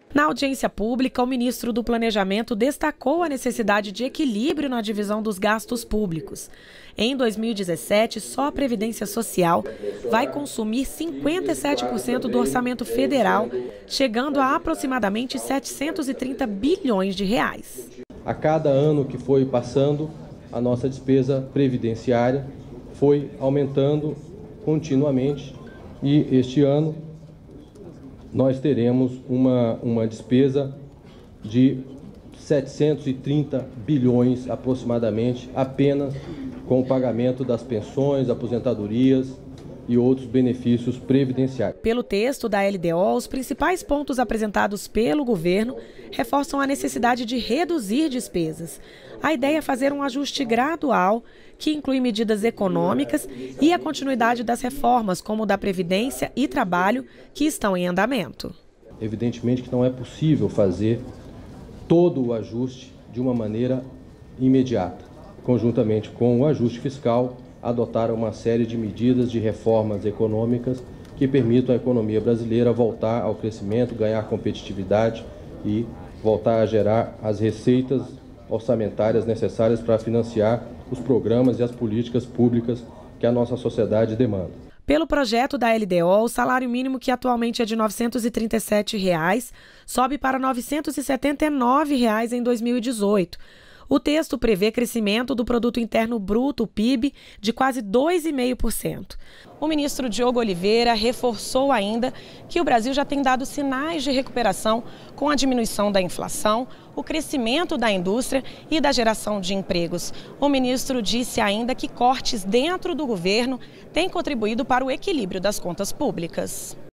Na audiência pública, o ministro do Planejamento destacou a necessidade de equilíbrio na divisão dos gastos públicos. Em 2017, só a Previdência Social vai consumir 57% do orçamento federal, chegando a aproximadamente 730 bilhões de reais. A cada ano que foi passando, a nossa despesa previdenciária foi aumentando continuamente e este ano nós teremos uma despesa de 730 bilhões aproximadamente, apenas com o pagamento das pensões, aposentadorias e outros benefícios previdenciários. Pelo texto da LDO, os principais pontos apresentados pelo governo reforçam a necessidade de reduzir despesas. A ideia é fazer um ajuste gradual, que inclui medidas econômicas e a continuidade das reformas, como da Previdência e Trabalho, que estão em andamento. Evidentemente que não é possível fazer todo o ajuste de uma maneira imediata. Conjuntamente com o ajuste fiscal, adotar uma série de medidas de reformas econômicas que permitam à economia brasileira voltar ao crescimento, ganhar competitividade e voltar a gerar as receitas orçamentárias necessárias para financiar os programas e as políticas públicas que a nossa sociedade demanda. Pelo projeto da LDO, o salário mínimo, que atualmente é de R$ 937, sobe para R$ 979 em 2018. O texto prevê crescimento do Produto Interno Bruto, PIB, de quase 2,5%. O ministro Diogo Oliveira reforçou ainda que o Brasil já tem dado sinais de recuperação com a diminuição da inflação, o crescimento da indústria e da geração de empregos. O ministro disse ainda que cortes dentro do governo têm contribuído para o equilíbrio das contas públicas.